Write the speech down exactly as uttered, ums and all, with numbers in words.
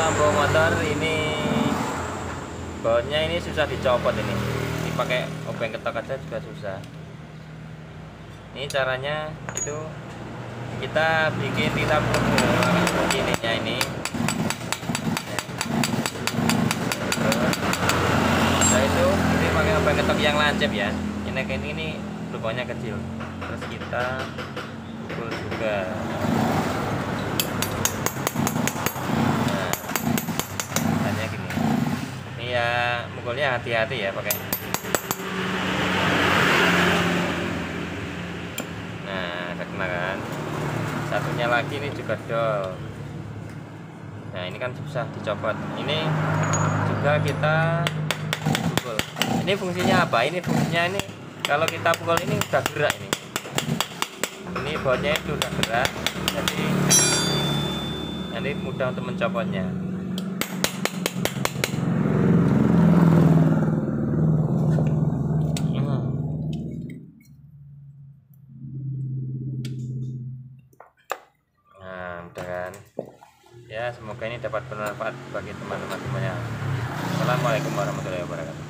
lampu motor ini bautnya ini susah dicopot ini. Ini pakai obeng ketok aja juga susah. Ini caranya itu kita bikin kita begininya ini. Nah itu ini pakai obeng ketok yang lancip ya. Ini ini ini lubangnya kecil. Terus kita pukul juga. Ya mukulnya hati-hati ya pakai. Nah ada kena kan. Satunya lagi ini juga dol. Nah ini kan susah dicopot. Ini juga kita pukul. Ini fungsinya apa? Ini fungsinya ini kalau kita pukul ini udah gerak ini. Ini bautnya itu udah gerak. Jadi nanti mudah untuk mencopotnya. Kan ya, semoga ini dapat bermanfaat bagi teman-teman semuanya. Assalamualaikum warahmatullahi wabarakatuh.